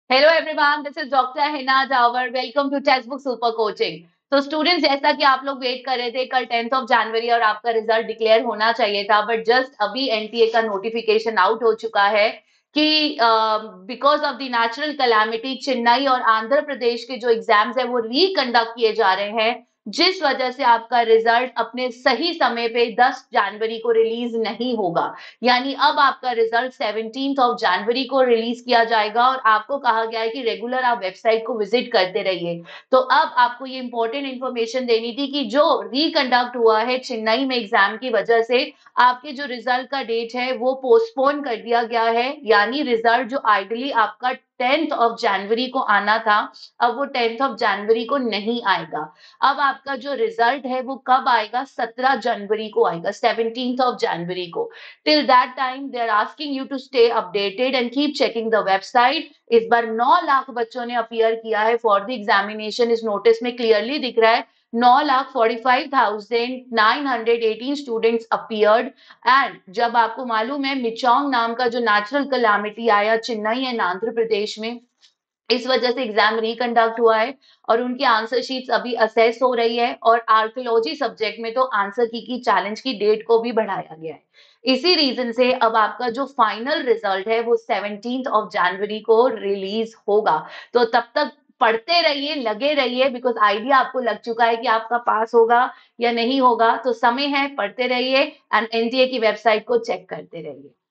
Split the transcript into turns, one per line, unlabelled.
Hello everyone, this is doctor Hina Jawar. Welcome to text book super coaching. तो students, जैसा कि आप लोग वेट कर रहे थे, कल 10th ऑफ जनवरी और आपका रिजल्ट डिक्लेयर होना चाहिए था, बट जस्ट अभी एनटीए का नोटिफिकेशन आउट हो चुका है कि because of the natural calamity Chennai और आंध्र प्रदेश के जो एग्जाम्स है वो रीकंडक्ट किए जा रहे हैं, जिस वजह से आपका रिजल्ट अपने सही समय पे 10 जनवरी को रिलीज नहीं होगा। यानी अब आपका रिजल्ट 17th ऑफ जनवरी को रिलीज किया जाएगा और आपको कहा गया है कि रेगुलर आप वेबसाइट को विजिट करते रहिए। तो अब आपको ये इंपॉर्टेंट इंफॉर्मेशन देनी थी कि जो रिकंडक्ट हुआ है चेन्नई में एग्जाम की वजह से आपके जो रिजल्ट का डेट है वो पोस्टपोन कर दिया गया है। यानी रिजल्ट जो आइडली आपका 10th ऑफ जनवरी को आना था, अब वो 10th ऑफ जनवरी को नहीं आएगा। अब आपका जो रिजल्ट है वो कब आएगा? 17 जनवरी को आएगा, 17th ऑफ जनवरी को। Till that time, they are asking you to stay updated and keep checking the website. इस बार 9 लाख बच्चों ने अपीयर किया है फॉर द एग्जामिनेशन। इस नोटिस में क्लियरली दिख रहा है 9,45,918 स्टूडेंट्स अपीयर्ड। एंड जब आपको मालूम है मिचोंग नाम का जो नेचुरल कलामिटी आया चेन्नई एंड आंध्र प्रदेश में, इस वजह से एग्जाम रिकंडक्ट हुआ है और उनकी आंसर शीट्स अभी असेस हो रही है। और आर्कियोलॉजी सब्जेक्ट में तो आंसर की चैलेंज की डेट को भी बढ़ाया गया है। इसी रीजन से अब आपका जो फाइनल रिजल्ट है वो 17th ऑफ जनवरी को रिलीज होगा। तो तब तक पढ़ते रहिए, लगे रहिए, बिकॉज आइडिया आपको लग चुका है कि आपका पास होगा या नहीं होगा। तो समय है, पढ़ते रहिए एंड एनटीए की वेबसाइट को चेक करते रहिए।